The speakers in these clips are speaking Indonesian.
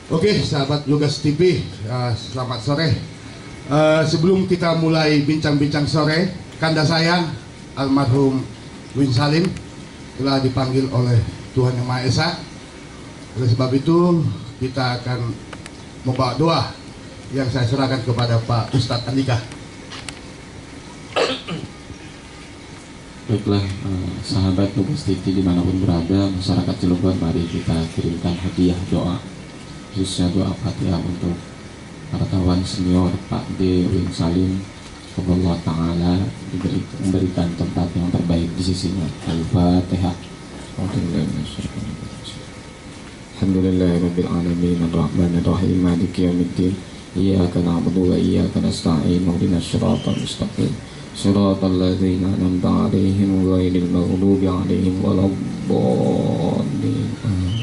Oke, sahabat Lugas TV, selamat sore. Sebelum kita mulai bincang-bincang sore, kanda saya almarhum Win Salim telah dipanggil oleh Tuhan Yang Maha Esa. Oleh sebab itu kita akan membawa doa yang saya serahkan kepada Pak Ustadz Andika. Baiklah, sahabat Lugas TV dimanapun berada, masyarakat Cilegon, mari kita kirimkan hadiah doa, khususnya doa Fatihah untuk para kawan senior Pak D. Win Salim. Allah Ta'ala memberikan tempat yang terbaik di sisinya. Al-Fatihah. Alhamdulillahirabbil alamin arrahmanir rahim maliki yaumiddin iyyaka na'budu wa iyyaka nasta'in ihdinas siratal mustaqim siratal ladzina an'amta 'alaihim ghairil maghdubi 'alaihim waladdallin.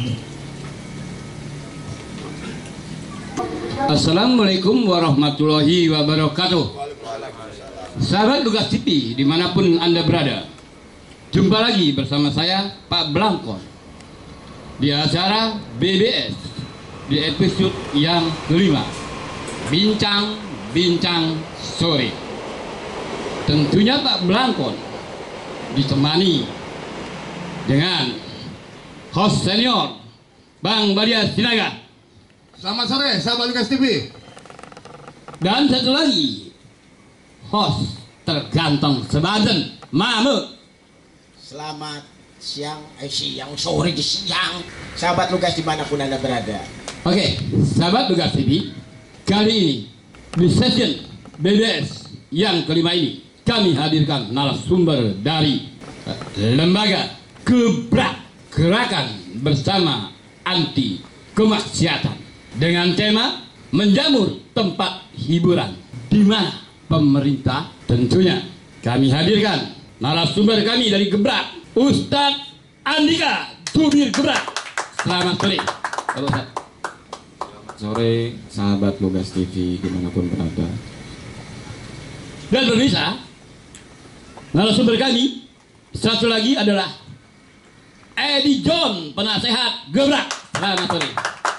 Assalamualaikum warahmatullahi wabarakatuh. Sahabat Lugas TV dimanapun Anda berada, jumpa lagi bersama saya Pak Blangkon di acara BBS di episode yang kelima, Bincang-Bincang Sore. Tentunya Pak Blangkon ditemani dengan host senior Bang Badia Sinaga. Selamat sore, sahabat Lugas TV. Dan satu lagi, host terganteng sebadan Mame. Selamat siang, sore, siang, sahabat Lugas dimanapun Anda berada. Oke, sahabat Lugas TV, kali ini di session BBS yang kelima ini kami hadirkan narasumber dari lembaga Gebrak, Gerakan Bersama Anti Kemaksiatan, dengan tema menjamur tempat hiburan di mana pemerintah. Tentunya kami hadirkan narasumber kami dari Gebrak, Ustadz Andika Tubir Gebrak. Selamat sore, Ustadz. Selamat sore, sahabat Lugas TV dimanapun berada. Dan pemirsa, narasumber kami satu lagi adalah Edi John, penasehat Gebrak. Selamat sore.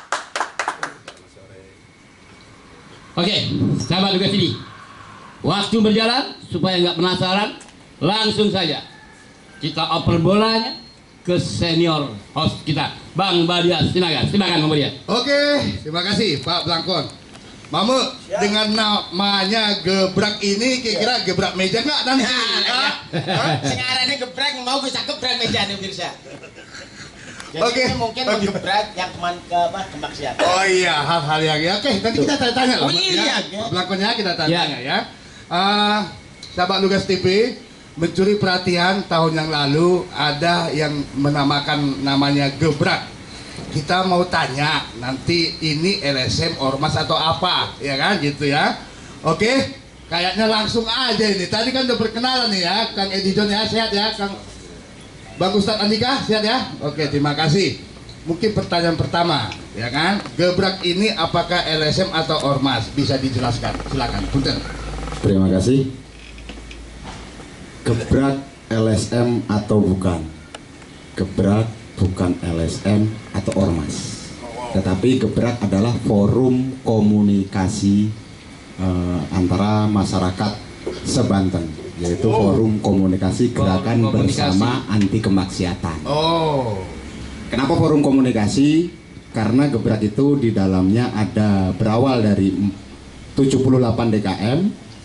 Oke, sahabat Lugas TV, waktu berjalan supaya nggak penasaran, langsung saja kita oper bolanya ke senior host kita, Bang Badia Sinaga. Silakan Bang Badia. Oke, terima kasih Pak Blangkon. Mame, ya, dengan namanya Gebrak ini kira-kira gebrak meja nggak nanti? Sekarang ini gebrak mau bisa gebrak meja nih Birsa. Jadi mungkin menggebrak yang kemaksiatan. Oh iya, hal-hal yang ya. Oke, nanti kita tanya-tanya lah. Oh iya, ya. Belakangnya kita tanya ya. Sahabat Lugas TV, mencuri perhatian tahun yang lalu ada yang menamakan namanya Gebrak. Kita mau tanya nanti ini LSM ormas atau apa, ya kan gitu ya. Oke, kayaknya langsung aja ini. Tadi kan udah perkenalan nih ya, Kang Edi John ya, sehat ya, Kang Bang Ustadz Andika, sehat ya? Oke, terima kasih. Mungkin pertanyaan pertama, ya kan? Gebrak ini apakah LSM atau ormas? Bisa dijelaskan, silakan. Punten. Terima kasih. Gebrak LSM atau bukan? Gebrak bukan LSM atau ormas. Tetapi Gebrak adalah forum komunikasi antara masyarakat seBanten, yaitu forum komunikasi gerakan bersama anti kemaksiatan. Kenapa forum komunikasi? Karena Gebrak itu di dalamnya ada berawal dari 78 DKM,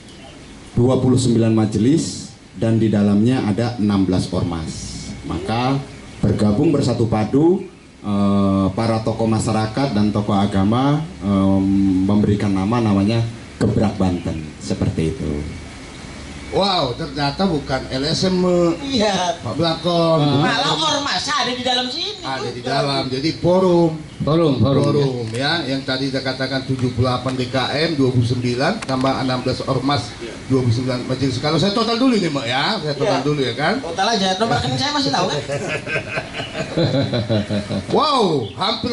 29 majelis, dan di dalamnya ada 16 ormas. Maka bergabung bersatu padu para tokoh masyarakat dan tokoh agama memberikan namanya Gebrak Banten, seperti itu. Wow, ternyata bukan LSM. Iya, Pak Blangkon. Malah ormas ada di dalam sini. Ada di dalam, jadi forum ya. Yang tadi saya katakan 78 DKM, 29 tambah 16 ormas, 29 majelis. Kalau saya total dulu nih Mbak ya, saya total dulu ya kan. Total aja, nomor rekening saya masih tahu kan. Wow, hampir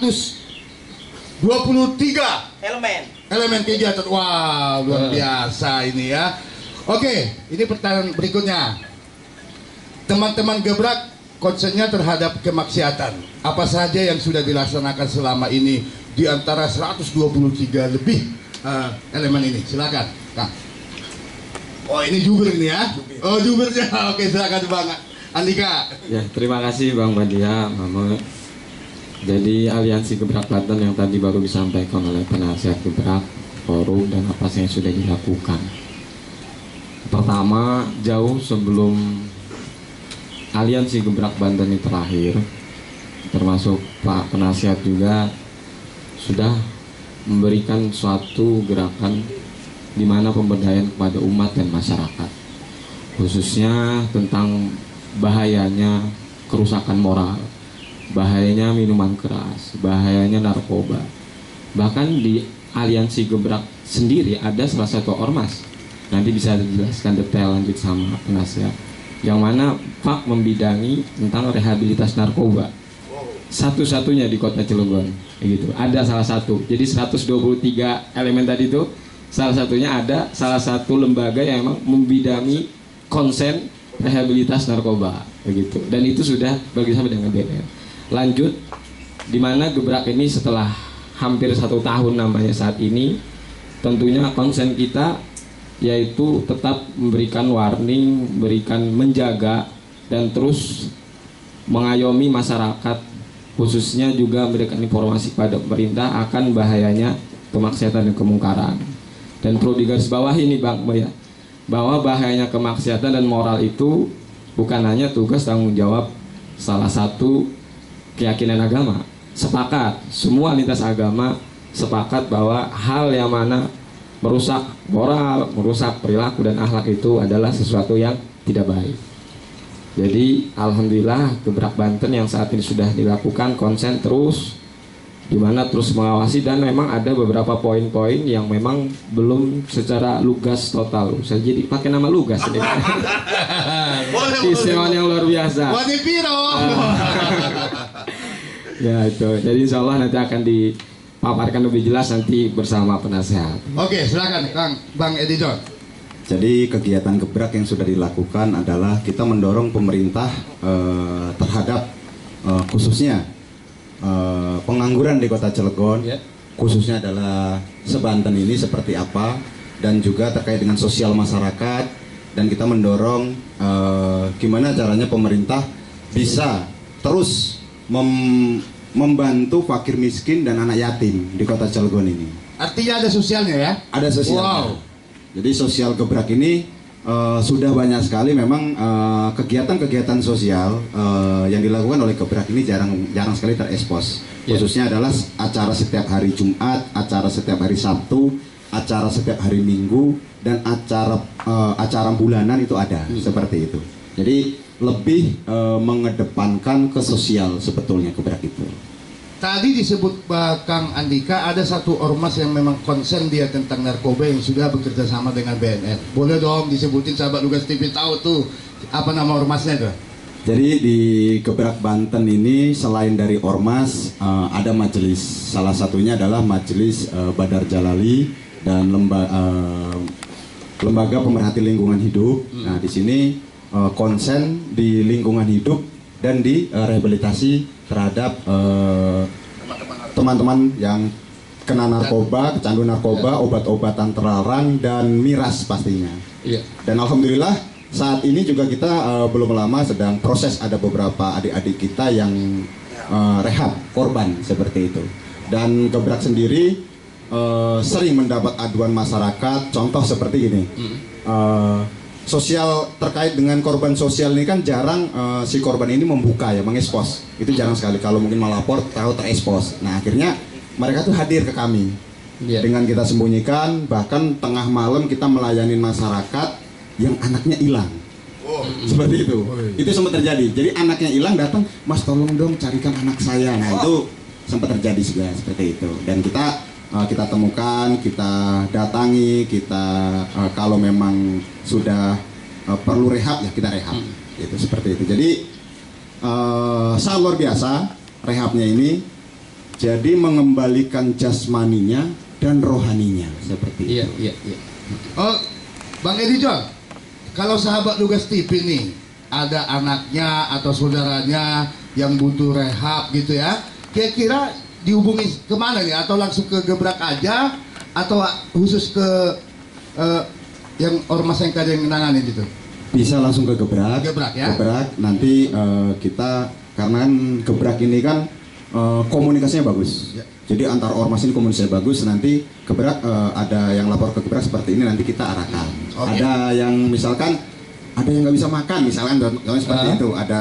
123 elemen kegiatan. Wow, luar biasa ini ya. Oke, ini pertanyaan berikutnya. Teman-teman Gebrak concernnya terhadap kemaksiatan. Apa saja yang sudah dilaksanakan selama ini di antara 123 lebih elemen ini. Silakan, Kang. Oh, ini jubir ini ya? Oh, jubirnya. Oke, silakan Bang Andika. Ya, terima kasih Bang Badia, Mama. Jadi aliansi Gebrak Banten yang tadi baru disampaikan oleh penasihat Gebrak, forum dan apa yang sudah dilakukan. Pertama, jauh sebelum aliansi Gebrak Banten ini terakhir, termasuk Pak penasihat juga sudah memberikan suatu gerakan di mana pemberdayaan kepada umat dan masyarakat, khususnya tentang bahayanya kerusakan moral, bahayanya minuman keras, bahayanya narkoba. Bahkan di aliansi Gebrak sendiri ada salah satu ormas, nanti bisa dijelaskan detail lanjut sama penasihat, yang mana Pak membidangi tentang rehabilitas narkoba, satu-satunya di kota Cilegon gitu. Ada salah satu, jadi 123 elemen tadi itu salah satunya ada salah satu lembaga yang memang membidangi konsen rehabilitas narkoba begitu, dan itu sudah bekerjasama dengan BNN. Lanjut, di mana Gebrak ini setelah hampir 1 tahun namanya saat ini, tentunya konsen kita yaitu tetap memberikan warning, memberikan menjaga dan terus mengayomi masyarakat, khususnya juga memberikan informasi pada pemerintah akan bahayanya kemaksiatan dan kemungkaran. Dan perlu digarisbawahi ini Bang Boya, bahwa bahayanya kemaksiatan dan moral itu bukan hanya tugas tanggung jawab salah satu keyakinan agama. Sepakat, semua lintas agama sepakat bahwa hal yang mana merusak moral, merusak perilaku dan akhlak itu adalah sesuatu yang tidak baik. Jadi alhamdulillah Gebrak Banten yang saat ini sudah dilakukan konsen terus, di mana terus mengawasi, dan memang ada beberapa poin-poin yang memang belum secara lugas total. Saya jadi pakai nama lugas ini. Keistimewaan yang luar biasa. Wadipiro. Ya itu. Jadi insya Allah nanti akan dipaparkan lebih jelas nanti bersama penasehat. Oke, silakan Kang Bang Edi John. Jadi kegiatan Gebrak yang sudah dilakukan adalah kita mendorong pemerintah terhadap khususnya pengangguran di kota Cilegon, khususnya adalah sebanten ini seperti apa, dan juga terkait dengan sosial masyarakat. Dan kita mendorong gimana caranya pemerintah bisa terus membantu fakir miskin dan anak yatim di kota Cilegon ini. Artinya ada sosialnya ya? Ada sosialnya. Wow. Jadi sosial Gebrak ini sudah banyak sekali memang kegiatan-kegiatan sosial yang dilakukan oleh Gebrak ini jarang sekali terekspos. Khususnya adalah acara setiap hari Jumat, acara setiap hari Sabtu, acara setiap hari Minggu, dan acara bulanan itu ada seperti itu. Jadi lebih mengedepankan ke sosial sebetulnya Gebrak itu. Tadi disebut Kang Andika ada satu ormas yang memang konsen dia tentang narkoba yang sudah bekerja sama dengan BNN. Boleh dong disebutin sahabat Lugas TV tahu tuh apa nama ormasnya tuh? Jadi di Gebrak Banten ini selain dari ormas ada majelis. Salah satunya adalah Majelis Badar Jalali dan lembaga pemerhati lingkungan hidup. Nah di sini konsen di lingkungan hidup dan di rehabilitasi terhadap teman-teman yang kena narkoba, kecanduan narkoba, obat-obatan terlarang, dan miras pastinya. Dan alhamdulillah saat ini juga kita belum lama sedang proses, ada beberapa adik-adik kita yang rehab korban seperti itu. Dan Gebrak sendiri sering mendapat aduan masyarakat, contoh seperti ini. Sosial terkait dengan korban sosial ini kan jarang si korban ini membuka ya, mengekspos. Itu jarang sekali, kalau mungkin melapor tahu terekspos. Nah akhirnya mereka tuh hadir ke kami dengan kita sembunyikan, bahkan tengah malam kita melayani masyarakat yang anaknya hilang. Seperti itu. Itu sempat terjadi. Jadi anaknya hilang, datang, Mas tolong dong carikan anak saya. Nah itu sempat terjadi juga seperti itu. Dan kita temukan, kita datangi, kita kalau memang sudah perlu rehab ya kita rehab. Itu seperti itu. Jadi sangat luar biasa rehabnya ini. Jadi mengembalikan jasmaninya dan rohaninya seperti itu. Iya. Oh, Bang Edi John, kalau sahabat Lugas TV nih ada anaknya atau saudaranya yang butuh rehab gitu ya, kira-kira dihubungi kemana nih? Atau langsung ke Gebrak aja? Atau khusus ke yang ormas yang ada yang nanganin gitu? Bisa langsung ke Gebrak. Gebrak ya. Gebrak nanti kita karena kan Gebrak ini kan komunikasinya bagus. Ya. Jadi antar ormas ini komunikasinya bagus. Nanti Gebrak ada yang lapor ke Gebrak seperti ini nanti kita arahkan. Oke. Ada yang misalkan ada yang nggak bisa makan misalkan contohnya seperti itu. Ada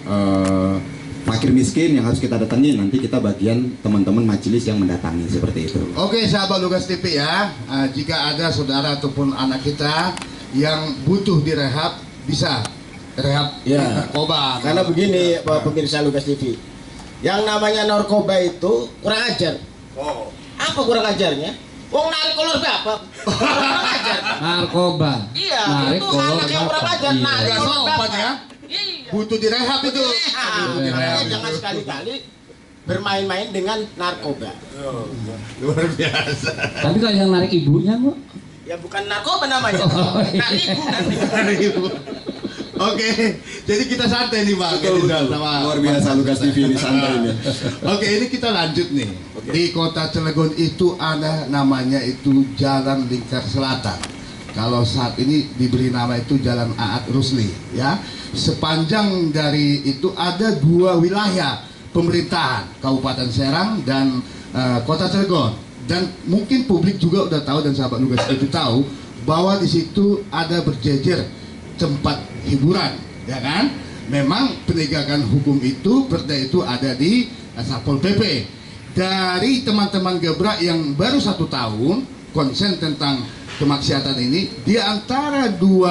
fakir miskin yang harus kita datangin, nanti kita bagian teman-teman majelis yang mendatangi seperti itu. Oke, sahabat Lugas TV ya, jika ada saudara ataupun anak kita yang butuh direhab, bisa rehab Ya. narkoba. Karena begini, Pak pemirsa Lugas TV, yang namanya narkoba itu kurang ajar. Oh. Apa kurang ajarnya? Wong narik kolor bapak, kurang ajar. Narkoba. Iya, Narik itu kolor anak yang kurang bapak. ajar. Iya. Narik Nggak kolor sopan bapak. ya. Iya. Butuh direhab itu. Makanya jangan sekali-kali bermain-main dengan narkoba. Luar biasa. Tapi kalau yang narik ibunya kok. Ya bukan narkoba namanya. Oh, iya. Narik ibu. Oke, jadi kita santai nih Bang. Betul, Ini betul. sama Luar biasa Lugas TV ini santai ini. Oke, ini kita lanjut nih. Di kota Cilegon itu ada namanya itu Jalan Lingkar Selatan. Kalau saat ini diberi nama itu Jalan Aat Rusli, ya. Sepanjang dari itu ada 2 wilayah pemerintahan, Kabupaten Serang dan Kota Cilegon. Dan mungkin publik juga udah tahu dan sahabat Lugas itu tahu bahwa di situ ada berjejer tempat hiburan, ya kan? Memang penegakan hukum itu, perda itu ada di Satpol PP. Dari teman-teman Gebrak yang baru 1 tahun konsen tentang kemaksiatan ini, di antara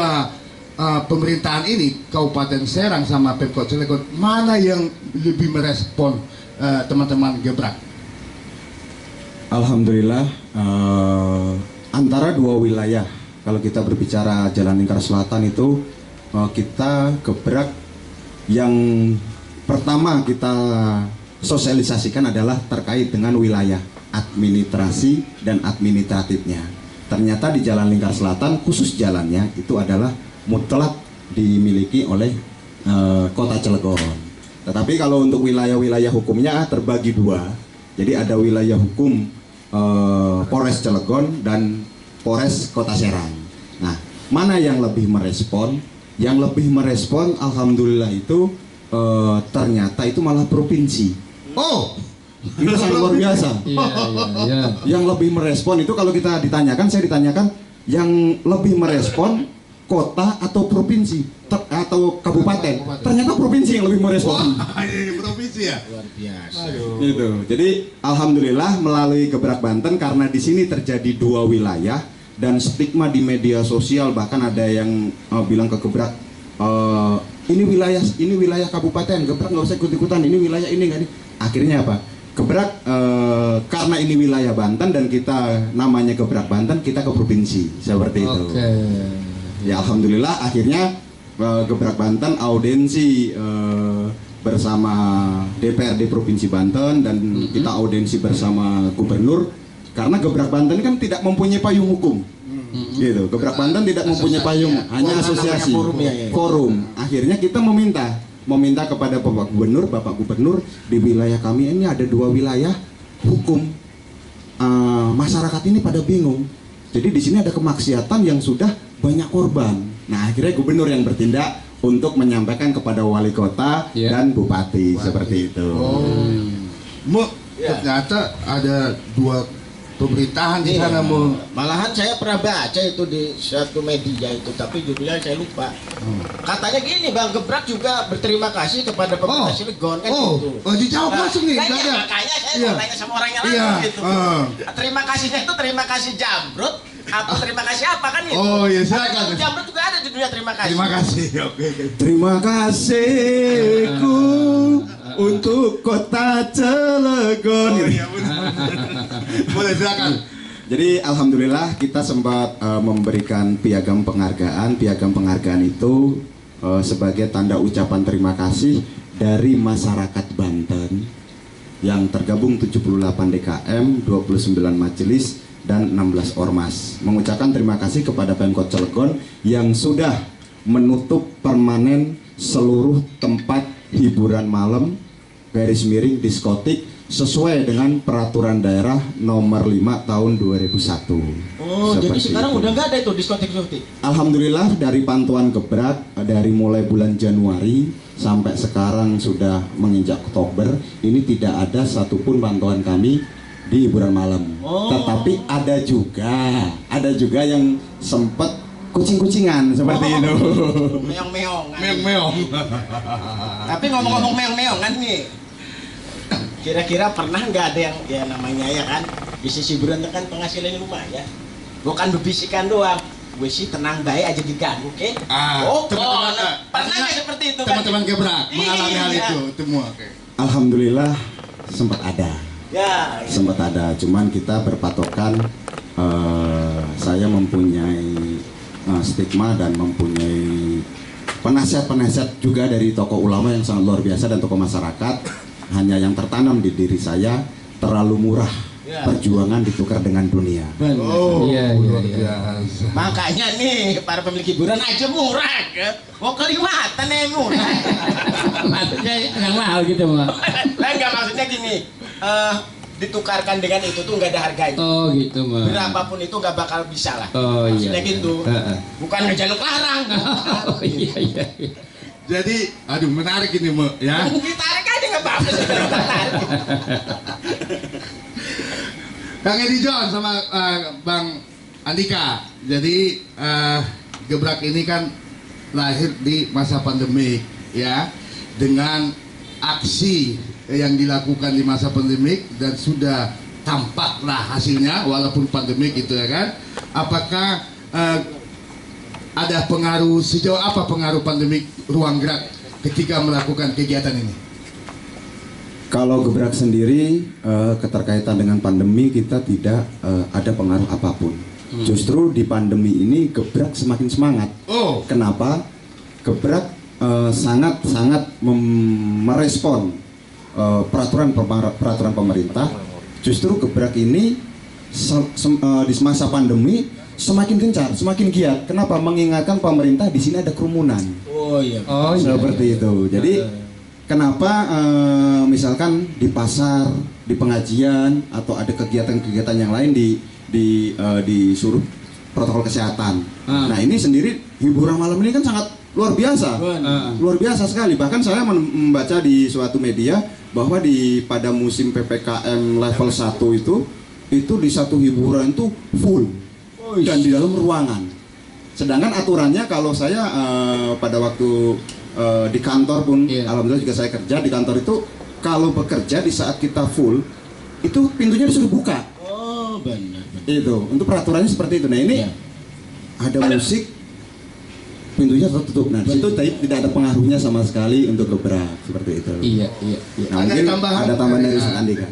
2 pemerintahan ini, Kabupaten Serang sama Pemkot Cilegon, mana yang lebih merespon teman-teman Gebrak? Alhamdulillah antara 2 wilayah. Kalau kita berbicara Jalan Lingkar Selatan itu kita Gebrak yang pertama kita sosialisasikan adalah terkait dengan wilayah administrasi dan administratifnya. Ternyata di Jalan Lingkar Selatan khusus jalannya itu adalah mutlak dimiliki oleh Kota Cilegon. Tetapi kalau untuk wilayah-wilayah hukumnya terbagi 2. Jadi ada wilayah hukum Polres Cilegon dan Polres Kota Serang. Nah, mana yang lebih merespon? Yang lebih merespon, alhamdulillah itu ternyata itu malah provinsi. Oh, Itu sangat luar biasa. Iya. Yang lebih merespon itu kalau kita ditanyakan, saya ditanyakan yang lebih merespon kota atau provinsi atau kabupaten. Ternyata provinsi yang lebih merespon. ini provinsi ya. Luar biasa. Gitu. Jadi alhamdulillah melalui Gebrak Banten karena di sini terjadi 2 wilayah dan stigma di media sosial bahkan ada yang bilang ke Gebrak ini wilayah kabupaten, Gebrak nggak usah ikut-ikutan, ini wilayah ini nggak nih. Akhirnya apa? Gebrak karena ini wilayah Banten dan kita namanya Gebrak Banten, kita ke provinsi seperti itu. Oke. Ya alhamdulillah akhirnya Gebrak Banten audiensi bersama DPRD Provinsi Banten dan kita audiensi bersama Gubernur karena Gebrak Banten kan tidak mempunyai payung hukum. Gitu. Gebrak Banten tidak mempunyai payung, hanya asosiasi, forum. Akhirnya kita meminta kepada Bapak Gubernur di wilayah kami ini ada 2 wilayah hukum. Masyarakat ini pada bingung. Jadi di sini ada kemaksiatan yang sudah banyak korban. Nah, akhirnya gubernur yang bertindak untuk menyampaikan kepada wali kota dan bupati seperti itu. Ternyata ada 2 pemerintahan di sana, Mu. Malahan saya pernah baca itu di satu media itu, tapi judulnya saya lupa. Katanya gini, Bang Gebrak juga berterima kasih kepada pemerintah Cilegon kan gitu. Oh, dijawab langsung nih. Makanya saya mau tanya sama orangnya langsung gitu. Terima kasihnya itu terima kasih Jamrut apa terima kasih apa kan gitu. Oh iya, silakan. Jamrut juga ada judulnya terima kasih. Terima kasih. Oke. Terima kasihku untuk kota Cilegon. Oh, iya, boleh silakan. Jadi alhamdulillah kita sempat memberikan piagam penghargaan. Piagam penghargaan itu sebagai tanda ucapan terima kasih dari masyarakat Banten yang tergabung 78 DKM, 29 majelis dan 16 ormas. Mengucapkan terima kasih kepada Pemkot Cilegon yang sudah menutup permanen seluruh tempat hiburan malam, garis miring diskotik sesuai dengan peraturan daerah nomor 5 tahun 2001. Oh, jadi Seperti sekarang itu. udah nggak ada itu diskotik-diskotik. Alhamdulillah dari pantauan Gebrak dari mulai bulan Januari sampai sekarang sudah menginjak Oktober, ini tidak ada satupun pantauan kami di hiburan malam. Oh. Tetapi ada juga yang sempat kucing-kucingan seperti itu. Meong-meong. Meong-meong. Tapi ngomong-ngomong meong-meongan nih, kira-kira pernah nggak ada yang ya namanya ya kan bisnis hiburan itu kan penghasilannya lumayan, bukan bebisikan doang. Gue sih tenang baik aja diganggu, oke? Teman-teman, pernah nggak seperti itu kan? teman-teman Gebrak mengalami hal Iya. itu semua. Oke. Alhamdulillah sempat ada. Ya, Sempat ada, cuman kita berpatokan saya mempunyai stigma dan mempunyai penasihat-penasihat juga dari tokoh ulama yang sangat luar biasa dan tokoh masyarakat. Hanya yang tertanam di diri saya, terlalu murah Ya. perjuangan ditukar dengan dunia. Oh, Iya, luar iya. biasa. makanya nih para pemilik hiburan aja murah, mau kelihatan nih murah. Maksudnya yang mahal gitu mah. Lah nggak maksudnya gini, ditukarkan dengan itu tuh nggak ada harganya. Oh gitu mah. Berapapun itu nggak bakal bisa lah. Oh iya. Maksudnya gitu. Heeh. Bukan ngejaluk larang. Oh iya iya. Jadi, aduh menarik ini Mbak, ya. Ditarik aja nggak apa-apa sih. Ditarik. Kang Edi John sama Bang Andika. Jadi Gebrak ini kan lahir di masa pandemik, ya, dengan aksi yang dilakukan di masa pandemik dan sudah tampaklah hasilnya walaupun pandemik itu ya kan. Apakah ada pengaruh, sejauh apa pengaruh pandemik ruang gerak ketika melakukan kegiatan ini? Kalau Gebrak sendiri keterkaitan dengan pandemi kita tidak ada pengaruh apapun. Justru di pandemi ini Gebrak semakin semangat. Oh, Kenapa? Gebrak sangat merespon peraturan pemerintah. Justru Gebrak ini di masa pandemi semakin gencar, semakin giat. Kenapa? Mengingatkan pemerintah di sini ada kerumunan. Oh iya. Oh iya. Seperti itu. Jadi kenapa misalkan di pasar, di pengajian atau ada kegiatan-kegiatan yang lain disuruh protokol kesehatan. Nah, ini sendiri hiburan malam ini kan sangat luar biasa. Luar biasa sekali. Bahkan saya membaca di suatu media bahwa pada musim PPKM level 1 itu di satu hiburan itu full dan di dalam ruangan. Sedangkan aturannya kalau saya pada waktu di kantor pun, alhamdulillah juga saya kerja di kantor itu, kalau bekerja di saat kita full itu pintunya disuruh buka. Oh benar. Itu untuk peraturannya seperti itu. Nah ini ada musik, pintunya tertutup. Nah di situ tidak ada pengaruhnya sama sekali untuk Gebrak seperti itu. Iya iya iya. Nah, Ada mungkin tambahan? ada tambahan dari Ustaz Andika.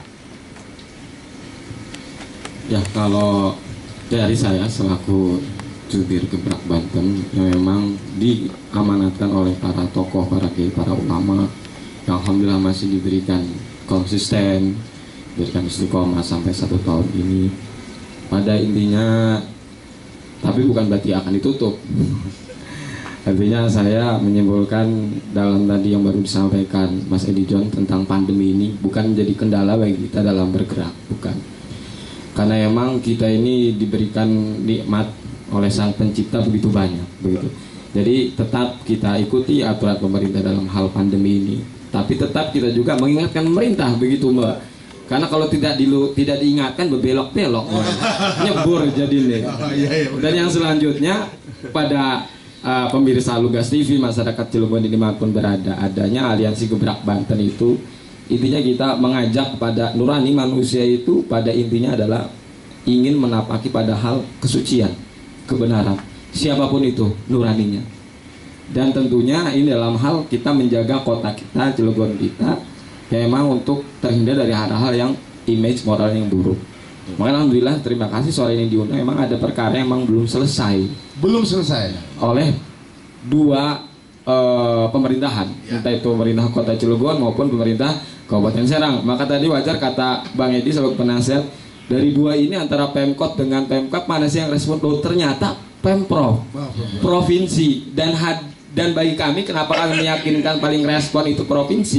Ya kalau dari saya selaku jubir Gebrak Banten yang memang diamanatkan oleh para tokoh, para kiai, para ulama yang alhamdulillah masih diberikan konsisten, diberikan istiqomah sampai 1 tahun ini. Pada intinya, tapi bukan berarti akan ditutup. Artinya saya menyimpulkan dalam tadi yang baru disampaikan Mas Edi John tentang pandemi ini bukan menjadi kendala bagi kita dalam bergerak, bukan. Karena emang kita ini diberikan nikmat oleh Sang Pencipta begitu banyak, begitu. Jadi tetap kita ikuti aturan pemerintah dalam hal pandemi ini, tapi tetap kita juga mengingatkan pemerintah, begitu Mbak. Karena kalau tidak diingatkan berbelok-belok, nyebur jadi nih. Dan yang selanjutnya pada pemirsa Lugas TV, masyarakat Cilegon dimanapun berada, adanya aliansi Gebrak Banten itu intinya kita mengajak kepada nurani manusia itu pada intinya adalah ingin menapaki pada hal kesucian, kebenaran, siapapun itu nuraninya. Dan tentunya ini dalam hal kita menjaga kota kita, Cilegon kita, ya memang untuk terhindar dari hal-hal yang image moral yang buruk. Maka alhamdulillah terima kasih sore ini diundang. Memang ada perkara yang memang belum selesai oleh dua pemerintahan, entah itu pemerintah kota Cilegon maupun pemerintah Kabupaten Serang. Maka tadi wajar kata Bang Edi sebagai penasihat, dari dua ini antara Pemkot dengan Pemkap mana sih yang respon? Loh, ternyata Pemprov, provinsi. Dan bagi kami kenapa kami meyakinkan paling respon itu provinsi?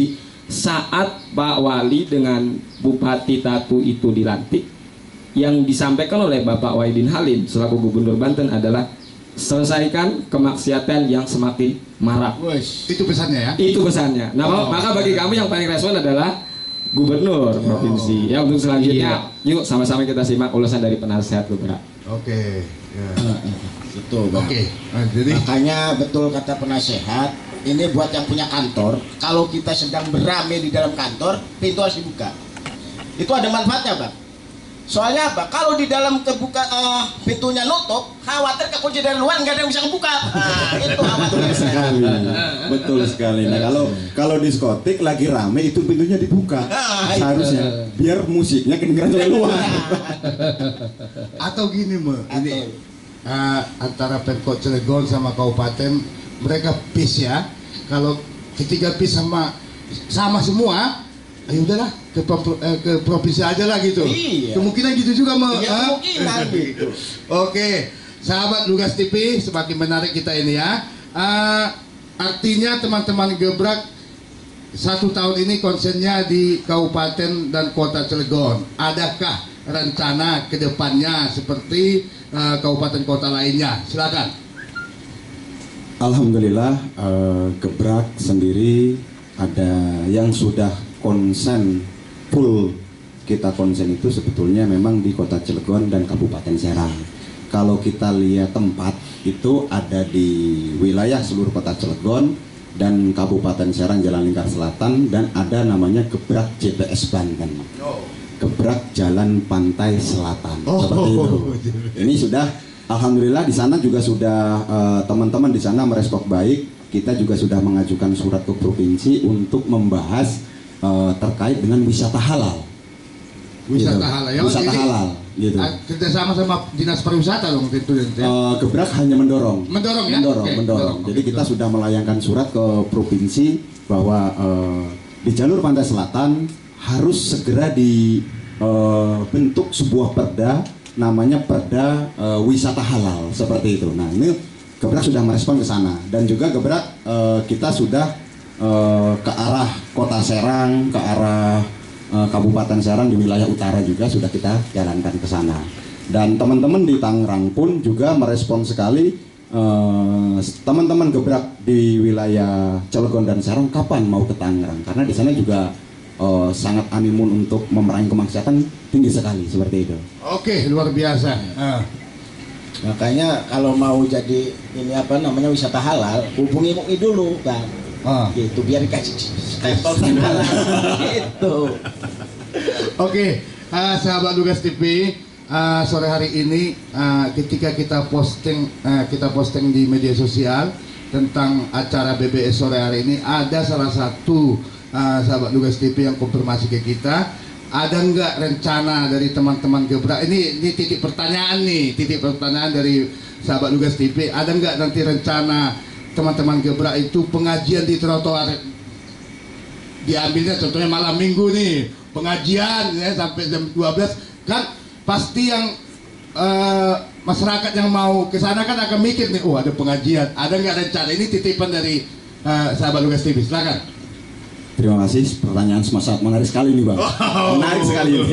saat Pak Wali dengan Bupati Tatu itu dilantik, yang disampaikan oleh Bapak Wahidin Halim selaku Gubernur Banten adalah selesaikan kemaksiatan yang semakin marak. Itu pesannya ya? Itu pesannya. Nah, maka bagi kami yang paling respon adalah Gubernur Provinsi. Ya, untuk selanjutnya, yuk sama-sama kita simak ulasan dari penasehat Gebrak. Oke. Ya. Itu. Oke. Jadi makanya betul kata penasehat, ini buat yang punya kantor, kalau kita sedang beramai di dalam kantor, pintu harus dibuka. Itu ada manfaatnya, Bang. Soalnya apa? Kalau di dalam terbuka pintunya nutup, khawatir kekunci dari luar nggak ada yang bisa kebuka. Nah, itu khawatir. Betul sekali. Betul sekali. Nah, kalau diskotik lagi rame itu pintunya dibuka. Seharusnya biar musiknya kedengeran dari luar. atau gini ini antara Pemkot Cilegon sama kabupaten mereka peace ya. Kalau ketiga peace sama semua, ya udahlah ke provinsi aja lah gitu. Iya. Kemungkinan gitu juga Iya, kemungkinan gitu. Oke, sahabat Lugas TV, semakin menarik kita ini ya. Artinya teman-teman Gebrak 1 tahun ini konsennya di Kabupaten dan Kota Cilegon. Adakah rencana ke depannya seperti kabupaten kota lainnya? Silakan. Alhamdulillah, Gebrak sendiri ada yang sudah konsen full. Kita konsen itu sebetulnya memang di Kota Cilegon dan Kabupaten Serang. Kalau kita lihat tempat itu ada di wilayah seluruh Kota Cilegon dan Kabupaten Serang Jalan Lingkar Selatan, dan ada namanya Gebrak JPS Banten. Gebrak Jalan Pantai Selatan. Seperti itu. Ini sudah alhamdulillah di sana juga sudah teman-teman di sana merespon baik. Kita juga sudah mengajukan surat ke provinsi untuk membahas terkait dengan wisata halal. Wisata Gitu. halal ya. Wisata halal gitu. Kerjasama sama dinas pariwisata dong tentu. Gebrak hanya mendorong. Mendorong ya? Mendorong. Oke, Jadi kita sudah melayangkan surat ke provinsi bahwa di jalur pantai selatan harus segera dibentuk sebuah perda, namanya perda wisata halal seperti itu. Nah, ini Gebrak sudah merespon ke sana, dan juga Gebrak kita sudah ke arah Kota Serang, ke arah Kabupaten Serang di wilayah utara juga sudah kita jalankan ke sana. Dan teman-teman di Tangerang pun juga merespon sekali, teman-teman Gebrak di wilayah Cilegon dan Serang kapan mau ke Tangerang, karena di sana juga sangat animun untuk memerangi kemaksiatan tinggi sekali seperti itu. Oke, luar biasa. Makanya kalau mau jadi ini apa namanya wisata halal, hubungi MUI dulu, Bang. Gitu biar dikasih stempel halal. Gitu. Oke, sahabat Lugas TV, sore hari ini ketika kita posting di media sosial tentang acara BBS sore hari ini, ada salah satu sahabat Lugas TV yang konfirmasi ke kita, ada nggak rencana dari teman-teman Gebrak? Ini titik pertanyaan dari sahabat Lugas TV. Ada nggak nanti rencana teman-teman Gebrak itu pengajian di trotoar? Diambilnya contohnya malam minggu nih, pengajian ya, sampai jam 12 kan pasti yang masyarakat yang mau ke sana kan akan mikir nih, ada pengajian. Ada nggak rencana? Ini titipan dari sahabat Lugas TV. Silakan. Terima kasih, pertanyaan sangat menarik sekali nih, Bang. Menarik sekali ini.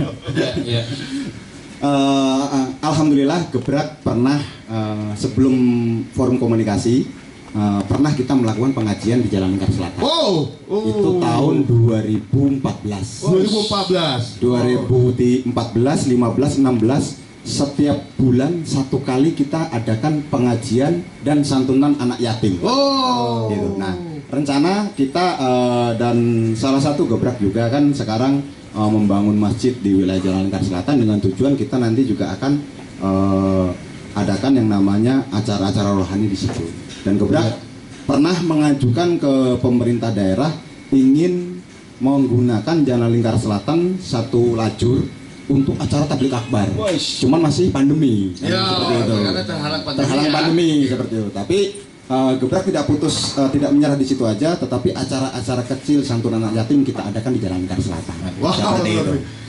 Alhamdulillah Gebrak pernah sebelum forum komunikasi pernah kita melakukan pengajian di Jalan Lingkar Selatan. Itu tahun 2014. 2014, 15, 16 setiap bulan satu kali kita adakan pengajian dan santunan anak yatim. Gitu. Nah, rencana kita dan salah satu Gebrak juga kan sekarang membangun masjid di wilayah Jalan Lingkar Selatan dengan tujuan kita nanti juga akan adakan yang namanya acara-acara rohani di situ. Dan Gebrak pernah mengajukan ke pemerintah daerah ingin menggunakan Jalan Lingkar Selatan satu lajur untuk acara tablik akbar. Cuman masih pandemi. Seperti itu. Terhalang pandemi seperti itu. Tapi Gebrak tidak menyerah di situ aja, tetapi acara-acara kecil santunan anak yatim kita adakan di Jalan Lingkar Selatan. Wow,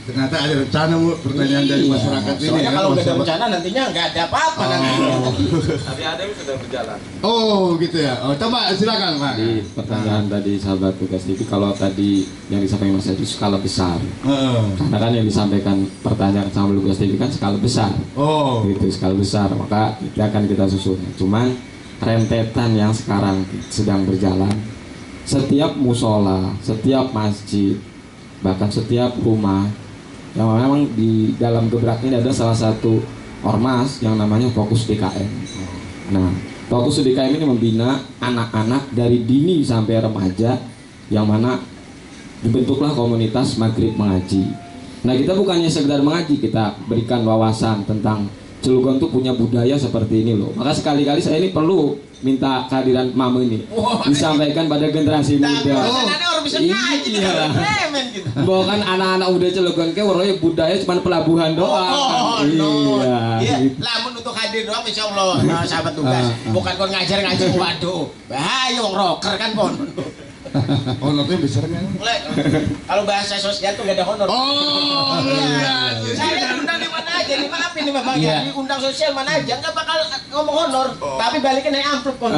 Ternyata ada rencana Bu, pertanyaan dari masyarakat ini. Soalnya ya, kalau nggak ada masyarakat. rencana nantinya nggak ada apa-apa nantinya. Tapi ada yang sudah berjalan. Oh gitu ya. Oh tambah silakan Pak. Di pertanyaan tadi sahabat tugas TV, kalau tadi yang disampaikan Mas itu skala besar. Karena kan yang disampaikan pertanyaan sama tugas TV kan skala besar. Oh. Gitu, skala besar, maka kita susun. Cuman rentetan yang sekarang sedang berjalan, setiap musola, setiap masjid, bahkan setiap rumah yang memang di dalam gebrak ini ada salah satu ormas yang namanya Fokus DKM. Nah, Fokus DKM ini membina anak-anak dari dini sampai remaja, yang mana dibentuklah komunitas maghrib mengaji. Nah, kita bukannya sekedar mengaji, kita berikan wawasan tentang Cilegon tuh punya budaya seperti ini loh. Maka sekali-kali saya ini perlu minta kehadiran Mama ini disampaikan pada generasi muda. Wawasannya orang bisa ngaji, Iya. remen gitu. Bahwa kan anak-anak muda Cilegon ke warnanya budaya cuma pelabuhan doang. Iya. Gitu. Lamun untuk hadir doang insya Allah sahabat tugas. Bukan kon ngajar-ngajar, waduh. Bahaya wong rocker kan kon. Honornya besar kan? Kalau bahasa sosial tuh nggak ada honor. Oh iya. Saya diundang di mana aja, maafin nih Bang Iya. ya, diundang sosial mana aja, nggak bakal ngomong honor, tapi balikin naik amplop kon.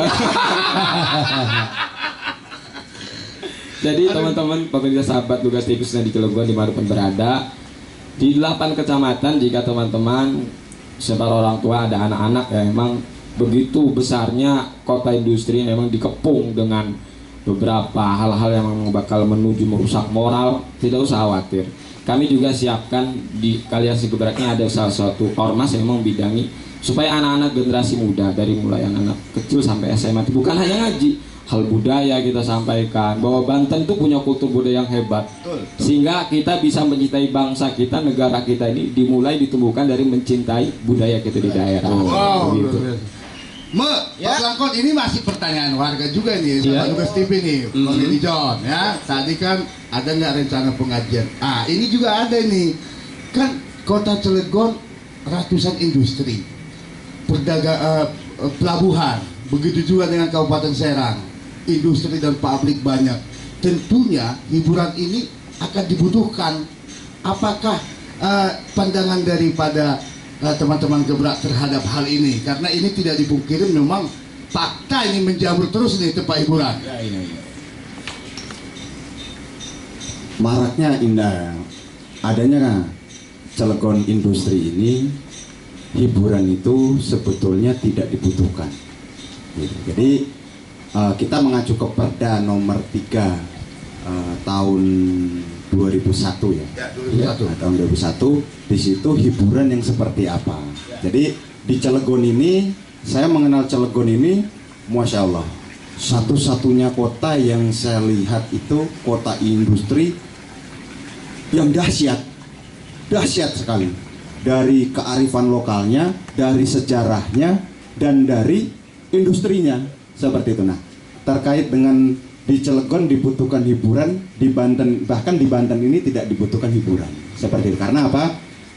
Jadi teman-teman pemirsa sahabat tugas TV di Cilegon dimanapun berada, di 8 kecamatan, jika teman-teman separuh orang tua ada anak-anak yang memang begitu besarnya kota industri yang memang dikepung dengan beberapa hal-hal yang memang bakal menuju merusak moral, tidak usah khawatir. Kami juga siapkan di Kaliansi Gebraknya ada salah satu ormas yang memang bidangi supaya anak-anak generasi muda dari mulai anak kecil sampai SMA itu bukan hanya ngaji, hal budaya kita sampaikan bahwa Banten itu punya kultur budaya yang hebat. Sehingga kita bisa mencintai bangsa kita, negara kita ini dimulai ditumbuhkan dari mencintai budaya kita di daerah. Wow. Begitu. Pak Langkon, ini masih pertanyaan warga juga nih, sama tugas TV nih, Bang Edi John ya. Tadi kan ada nggak rencana pengajian? Ah, ini juga ada nih. Kan kota Cilegon ratusan industri, pelabuhan, begitu juga dengan Kabupaten Serang, industri dan pabrik banyak. Tentunya hiburan ini akan dibutuhkan. Apakah pandangan daripada teman-teman Gebrak terhadap hal ini? Karena ini tidak dipungkiri memang fakta ini menjamur terus nih tempat hiburan. Maraknya indah, adanya Cilegon industri ini, hiburan itu sebetulnya tidak dibutuhkan. Jadi kita mengacu ke Perda nomor 3 tahun 2001 ya. Ya, 2001. Nah, tahun 2001 di situ hiburan yang seperti apa. Jadi di Cilegon ini, saya mengenal Cilegon ini, masya Allah, satu-satunya kota yang saya lihat itu kota industri yang dahsyat sekali, dari kearifan lokalnya, dari sejarahnya, dan dari industrinya seperti itu. Nah, terkait dengan di Cilegon dibutuhkan hiburan, di Banten, bahkan di Banten ini tidak dibutuhkan hiburan seperti itu. Karena apa?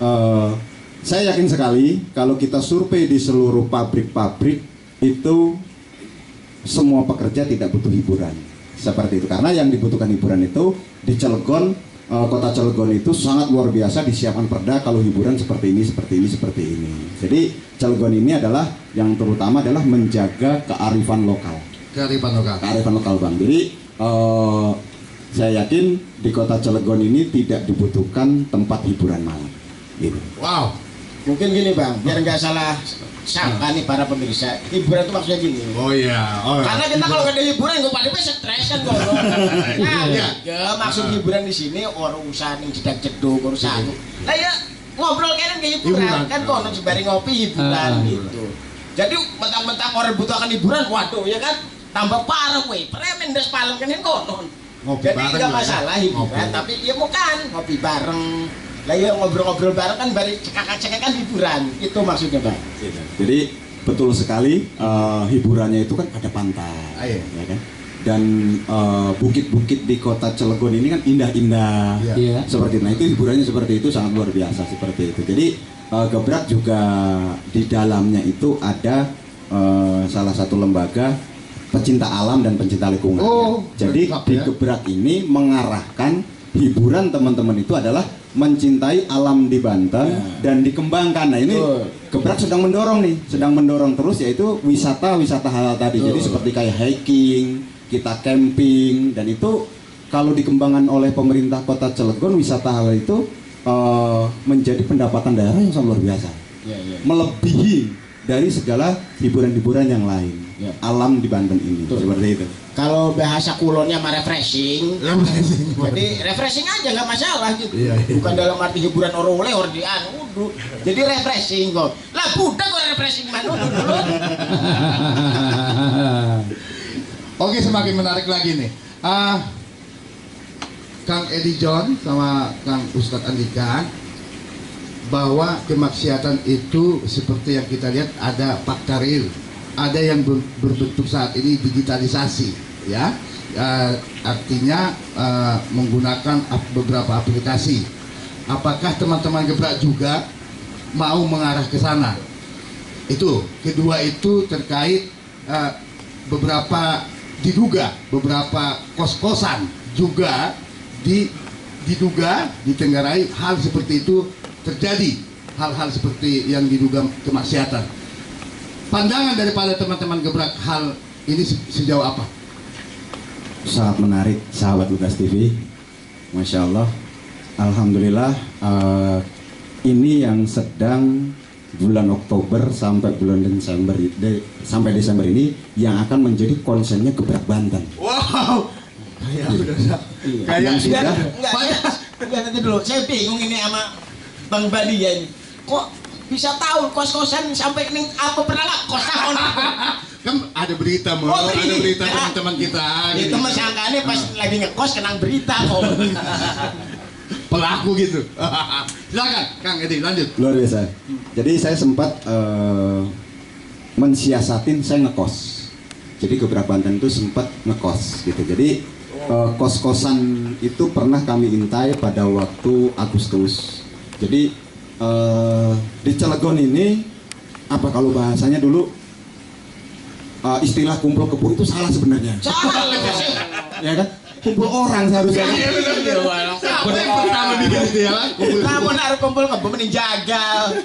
Saya yakin sekali kalau kita survei di seluruh pabrik-pabrik itu semua pekerja tidak butuh hiburan seperti itu. Karena yang dibutuhkan hiburan itu di Cilegon, kota Cilegon itu sangat luar biasa, disiapkan perda kalau hiburan seperti ini. Jadi Cilegon ini adalah yang terutama adalah menjaga kearifan lokal. Kearifan lokal Bang. Jadi saya yakin di kota Cilegon ini tidak dibutuhkan tempat hiburan malam. Gitu. Wow. Mungkin gini Bang, biar nggak salah sangka nih para pemirsa, hiburan itu maksudnya gini. Oh iya. Karena kita kalau nggak ada hiburan, gue pada stres kan gue. Ya maksud hiburan di sini orang urusan yang jedak-jeduk urusan. Lah ya ngobrol kan kayak hiburan kan konon sembari ngopi hiburan gitu. Jadi mentang-mentang orang butuh akan hiburan, waduh ya kan tambah parah weh, premen des palem kan konon. Jadi nggak masalah hiburan, tapi ya bukan ngopi bareng. Lah ya ngobrol-ngobrol bareng kan bari cekak-cekak kan hiburan. Itu maksudnya Bang. Jadi betul sekali, hiburannya itu kan ada pantai, ya kan? Dan bukit-bukit di kota Cilegon ini kan indah-indah, seperti itu. Nah itu hiburannya seperti itu, sangat luar biasa seperti itu. Jadi Gebrak juga di dalamnya itu ada salah satu lembaga pecinta alam dan pencinta lingkungan. Jadi di Gebrak ini mengarahkan hiburan teman-teman itu adalah mencintai alam di Banten dan dikembangkan. Nah ini Gebrak sedang mendorong terus yaitu wisata halal tadi. Jadi seperti kayak hiking, kita camping, dan itu kalau dikembangkan oleh pemerintah Kota Cilegon, wisata halal itu menjadi pendapatan daerah yang sangat luar biasa, melebihi dari segala hiburan-hiburan yang lain. Alam di Banten ini seperti itu. Kalau bahasa kulonnya mah refreshing. Jadi refreshing aja nggak masalah gitu. Bukan dalam arti hiburan oleh ordian. Jadi refreshing kok. Lah budak kok refreshing mana dulu. Oke, semakin menarik lagi nih. Kang Edi John sama Kang Ustadz Andika, bahwa kemaksiatan itu seperti yang kita lihat ada fakta real, ada yang berbentuk saat ini digitalisasi, ya, artinya menggunakan beberapa aplikasi. Apakah teman-teman Gebrak juga mau mengarah ke sana? Itu kedua itu terkait diduga beberapa kos-kosan juga diduga ditenggarai hal seperti itu terjadi, hal-hal seperti yang diduga kemaksiatan. Pandangan daripada teman-teman Gebrak hal ini sejauh apa? Sangat menarik, sahabat Lukas TV. Masya Allah, alhamdulillah, ini yang sedang bulan Oktober sampai bulan Desember, sampai Desember ini yang akan menjadi konsennya Gebrak Banten. Wow, kayak sudah. Enggak, nanti dulu. Saya bingung ini sama Bang Badi ya ini. Kok bisa tahu kos-kosan sampai ini apa pernah nggak kos-kosan? Kan ada berita, ada berita teman-teman kita. Itu mah sangkanya pas lagi ngekos kenang berita kok. Pelaku gitu. Silakan Kang Edi, lanjut. Luar biasa. Jadi saya sempat mensiasatin, saya ngekos. Jadi Gebrak Banten itu sempat ngekos gitu. Jadi kos-kosan itu pernah kami intai pada waktu Agustus. Jadi di Cilegon ini, apa kalau bahasanya dulu istilah kumpul kebo itu salah sebenarnya. Salah Ya kan? Kumpul orang seharusnya. Pertama diganti ya. Kamu harus kumpul kebo mending jagal.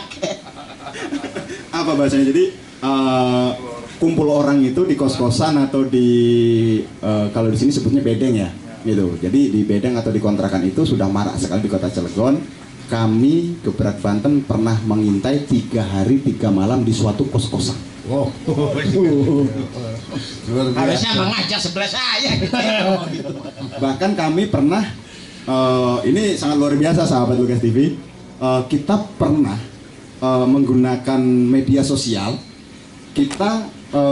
Apa bahasanya? Jadi kumpul orang itu di kos-kosan atau di kalau di sini sebutnya bedeng ya, gitu. Jadi di bedeng atau di kontrakan itu sudah marak sekali di Kota Cilegon. Kami Gebrak Banten pernah mengintai 3 hari 3 malam di suatu kos-kosan. Wow. Harusnya mengajak sebelah saya. Bahkan kami pernah, ini sangat luar biasa sahabat Lukas TV, kita pernah menggunakan media sosial, kita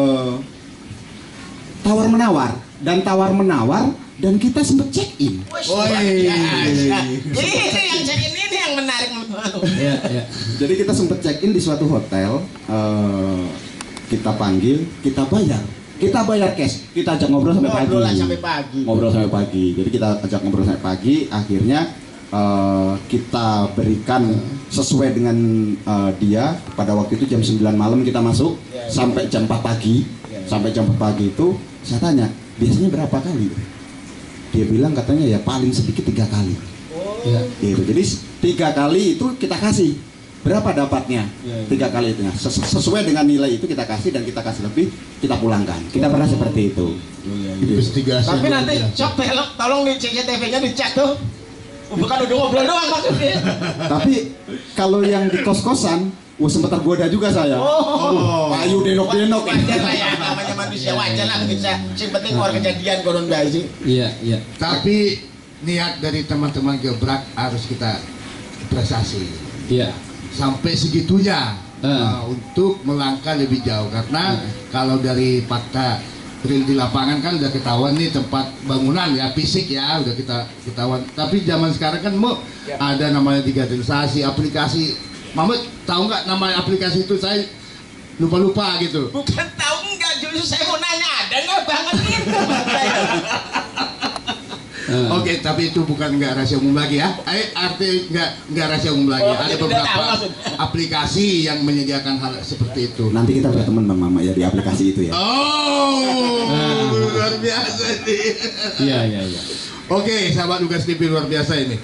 tawar-menawar dan kita sempat check-in. Woi. Ini yang check-in ini yang menarik. Jadi kita sempat check-in di suatu hotel, kita panggil, kita bayar cash, kita ajak ngobrol sampai pagi. Jadi kita ajak ngobrol sampai pagi, akhirnya kita berikan sesuai dengan dia. Pada waktu itu jam 9 malam kita masuk sampai jam 4 pagi. Sampai jam 4 pagi itu saya tanya, biasanya berapa kali? Dia bilang katanya ya paling sedikit 3 kali. Gitu. Jadi 3 kali itu kita kasih. Berapa dapatnya? 3 kali itu. Sesuai dengan nilai itu kita kasih, dan kita kasih lebih, kita pulangkan. Kita pernah seperti itu. Investigasi. Tapi nanti cok tolong di CCTV-nya dicek tuh. Bukan udah ngobrol doang maksudnya. Tapi kalau yang di kos-kosan, sempat tergoda juga saya. Ayo denok-denok. Wajar lah ya, namanya manusia, wajar lah bisa. Yang penting orang kejadian koron sih. Iya. Tapi niat dari teman-teman Gebrak harus kita apresiasi. Iya. Sampai segitunya untuk melangkah lebih jauh, karena kalau dari fakta real di lapangan kan udah ketahuan nih tempat bangunan ya, fisik ya udah kita ketahuan. Tapi zaman sekarang kan ada namanya digitalisasi, aplikasi. Mamet tahu nggak nama aplikasi itu? Saya lupa gitu. Bukan tahu nggak, justru saya mau nanya ada nggak banget itu. Oke, tapi itu bukan nggak rahasia umum lagi ya. Arti nggak rahasia umum lagi. Ada beberapa aplikasi yang menyediakan hal seperti itu. Nanti kita berteman Bang Mama ya di aplikasi itu ya. Oh, luar biasa nih. Iya. Oke, sahabat Lugas TV luar biasa ini.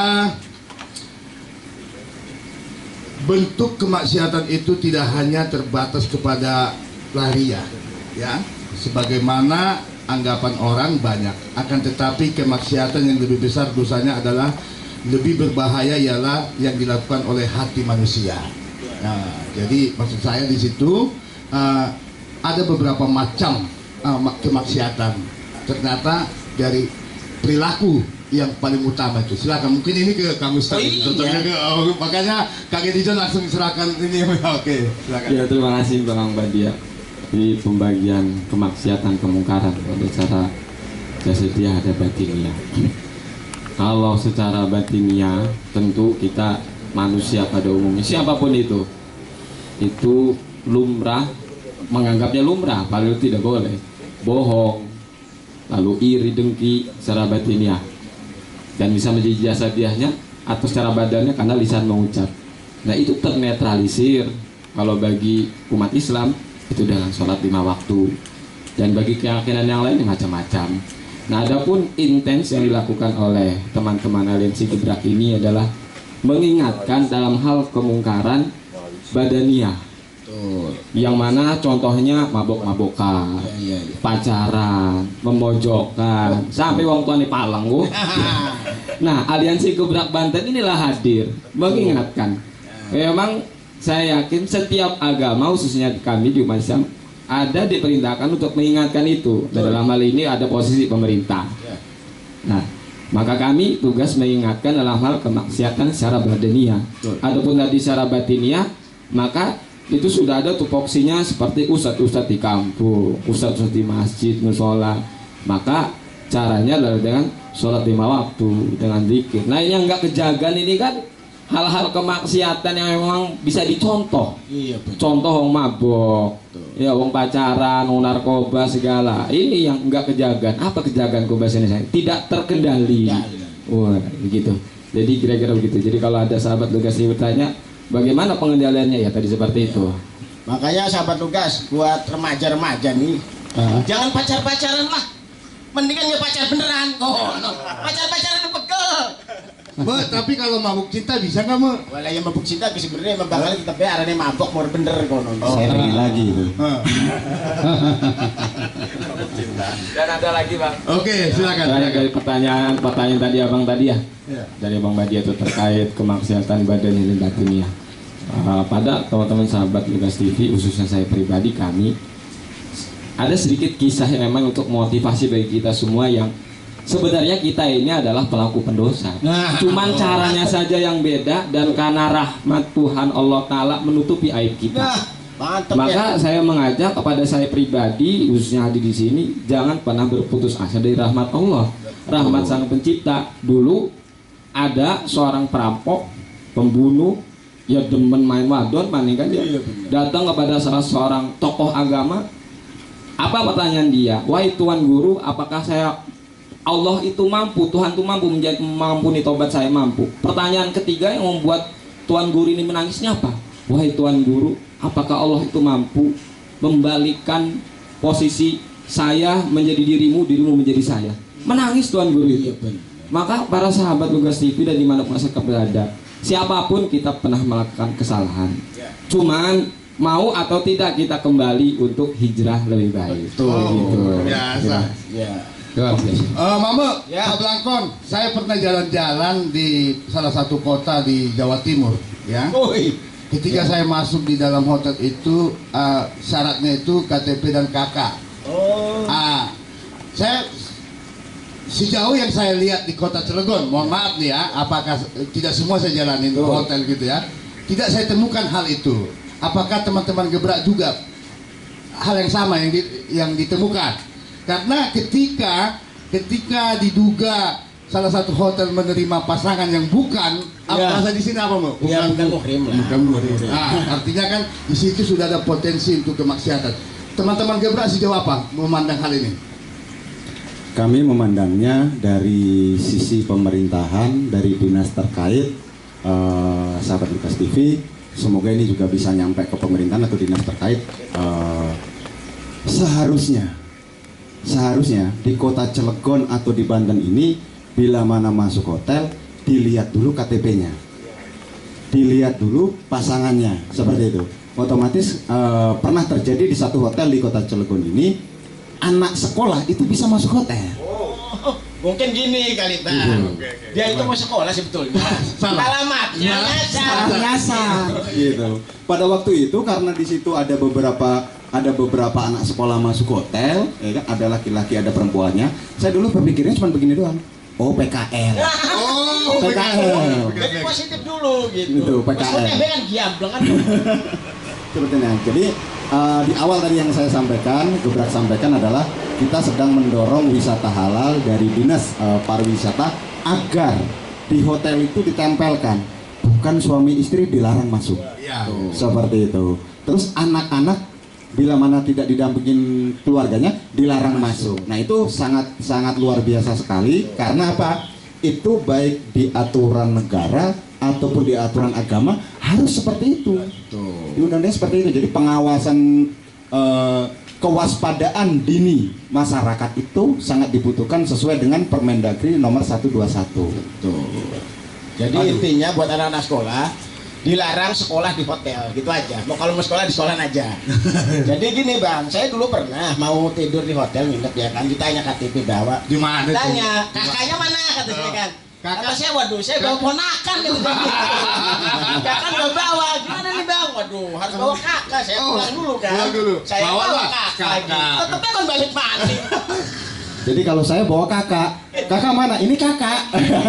Bentuk kemaksiatan itu tidak hanya terbatas kepada waria, ya. Sebagaimana anggapan orang banyak, akan tetapi kemaksiatan yang lebih besar dosanya adalah lebih berbahaya ialah yang dilakukan oleh hati manusia. Nah, jadi maksud saya di situ ada beberapa macam kemaksiatan. Ternyata dari perilaku yang paling utama itu. Silakan, mungkin ini ke kamu Ustaz. Makanya Kak Edison langsung serahkan ini. Oke, silakan. Ya, terima kasih Bang Badia. Di pembagian kemaksiatan kemungkaran ada secara jasadiah ada batiniah. Kalau secara batiniah tentu kita manusia pada umumnya siapapun itu lumrah, menganggapnya lumrah, padahal tidak boleh bohong, lalu iri, dengki secara batiniah, dan bisa menjadi jasadiahnya atau secara badannya karena lisan mengucap. Nah, itu ternetralisir kalau bagi umat Islam itu dengan sholat 5 waktu, dan bagi keyakinan yang lain macam-macam. Nah, adapun intens yang dilakukan oleh teman-teman aliansi gebrak ini adalah mengingatkan dalam hal kemungkaran badaniah, yang mana contohnya mabok-mabokan, pacaran, memojokkan, sampai wong tuane palang. Nah, aliansi gebrak Banten inilah hadir mengingatkan. Memang saya yakin setiap agama, khususnya kami di umat Islam, ada diperintahkan untuk mengingatkan itu. Dan dalam hal ini ada posisi pemerintah. Nah, maka kami tugas mengingatkan dalam hal kemaksiatan secara badaniah. Adapun tadi secara batiniah, maka itu sudah ada tupoksinya seperti ustadz-ustadz di kampung, ustadz-ustadz di masjid, musola. Maka caranya adalah dengan sholat 5 waktu, dengan zikir. Nah, ini yang nggak kejagaan ini kan hal-hal kemaksiatan yang memang bisa dicontoh. Iya, contoh wong mabok, ya wong pacaran, wong narkoba segala. Ini yang enggak kejagaan. Apa kejagaan bahasa Indonesia? Tidak terkendali. Wah, begitu. Jadi kira-kira begitu. Jadi kalau ada sahabat Lugas ini bertanya, bagaimana pengendaliannya? Ya tadi seperti itu. Makanya sahabat Lugas, buat remaja-remaja nih, jangan pacar-pacaran lah. Mendingan ya pacar beneran. Pacar-pacaran pegel. Tapi kalau mabuk cinta bisa nggak, Mbak? Walau yang mabuk cinta sebenarnya emang bakal kita arane mabok mau bener kono. Saya lagi itu. Dan ada lagi Bang. Oke, silakan. Dari pertanyaan tadi abang tadi ya, dari Bang Badia itu terkait kemaksiatan badan dan batiniah. Pada teman-teman sahabat Lugas TV, khususnya saya pribadi, kami ada sedikit kisah yang memang untuk motivasi bagi kita semua yang sebenarnya kita ini adalah pelaku pendosa. Cuman caranya saja yang beda, dan karena rahmat Tuhan Allah Ta'ala menutupi aib kita. Maka saya mengajak kepada saya pribadi, khususnya hadir di sini, jangan pernah berputus asa dari rahmat Allah, rahmat Sang Pencipta. Dulu ada seorang perampok, pembunuh, ya demen main wadon, kan dia datang kepada salah seorang tokoh agama. Apa pertanyaan dia? Wahai Tuan Guru, apakah Allah itu mampu, Tuhan itu mampu mengampuni tobat saya? Mampu. Pertanyaan ketiga yang membuat Tuan Guru ini menangisnya apa? Wahai Tuan Guru, apakah Allah itu mampu membalikkan posisi saya menjadi dirimu, dirimu menjadi saya? Menangis Tuan Guru itu. Maka para sahabat Lugas TV dan dimanapun saya berada, siapapun kita pernah melakukan kesalahan. Cuman mau atau tidak kita kembali untuk hijrah lebih baik. Gitu. Biasa. Mama, Pak Blangkon, saya pernah jalan-jalan di salah satu kota di Jawa Timur, ya. Ketika saya masuk di dalam hotel itu, syaratnya itu KTP dan KK. Saya sejauh yang saya lihat di kota Cilegon, mohon maaf nih ya, apakah tidak semua saya jalanin di hotel gitu ya, tidak saya temukan hal itu. Apakah teman-teman gebrak juga hal yang sama yang ditemukan? Karena ketika diduga salah satu hotel menerima pasangan yang bukan, bahasa di sini apa, Mbak? Bukan muhrim lah. Bukan muhrim. Artinya kan di situ sudah ada potensi untuk kemaksiatan. Teman-teman gebrak sejauh apa memandang hal ini? Kami memandangnya dari sisi pemerintahan, dari dinas terkait, sahabat Lugas TV. Semoga ini juga bisa nyampe ke pemerintahan atau dinas terkait. Seharusnya di kota Cilegon atau di Banten ini bila mana masuk hotel dilihat dulu KTP-nya, dilihat dulu pasangannya, seperti itu. Otomatis pernah terjadi di satu hotel di kota Cilegon ini, anak sekolah itu bisa masuk hotel. Mungkin gini kali Bang. Dia itu mau sekolah sebetulnya. Alamatnya nyasar. Gitu. Pada waktu itu karena di situ ada beberapa anak sekolah masuk hotel, ya kan? Ada laki-laki, ada perempuannya. Saya dulu berpikirnya cuma begini doang. Oh, PKL. Oh, PKL. Jadi positif dulu gitu. Itu PKL. Maksudnya kan giambleng kan. Sebetulnya. Jadi di awal tadi yang saya sampaikan, Gebrak sampaikan adalah kita sedang mendorong wisata halal dari Dinas Pariwisata agar di hotel itu ditempelkan bukan suami istri dilarang masuk. Ya. Seperti itu. Terus anak-anak bila mana tidak didampingin keluarganya dilarang masuk. Nah, itu sangat luar biasa sekali karena apa? Itu baik di aturan negara ataupun di aturan agama harus seperti itu. Di undang-undang seperti itu. Jadi pengawasan kewaspadaan dini masyarakat itu sangat dibutuhkan sesuai dengan Permendagri nomor 121. Jadi intinya buat anak-anak sekolah dilarang sekolah di hotel gitu aja. Mau kalau mau sekolah di sekolahan aja. Jadi gini Bang, saya dulu pernah mau tidur di hotel nginep ya kan, ditanya KTP bawa. Di mana tuh? Tanya, kakaknya mana kata saya kan. Kata saya, waduh, saya bawa ponakan nih. Kakak nggak bawa, gimana nih Bang? Waduh, harus bawa kakak. Saya pulang dulu kan. Pulang dulu. Saya bawa kakak. Tetepnya kan balik maling. Jadi kalau saya bawa kakak mana? Ini kakak.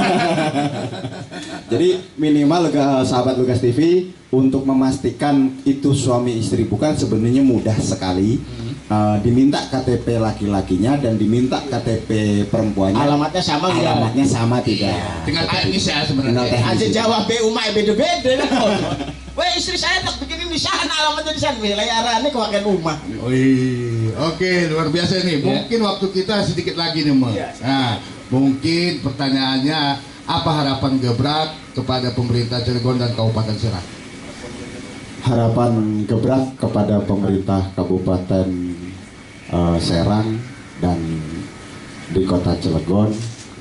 Jadi minimal sahabat Lugas TV untuk memastikan itu suami istri bukan sebenarnya mudah sekali. Diminta KTP laki-lakinya dan diminta KTP perempuannya. Alamatnya sama nggak? Alamatnya sama tidak? Tinggal teknis ya sebenarnya. Aja jawab BUMA beda-beda kan. Wah istri saya tak bikin di sana, alamatnya di sana. Layarannya kewakilan rumah. Wih, oke, luar biasa nih. Mungkin waktu kita sedikit lagi nih, Mas. Nah, mungkin pertanyaannya apa harapan Gebrak kepada pemerintah Cilegon dan Kabupaten Serang? Harapan Gebrak kepada pemerintah Kabupaten Serang dan di Kota Cilegon,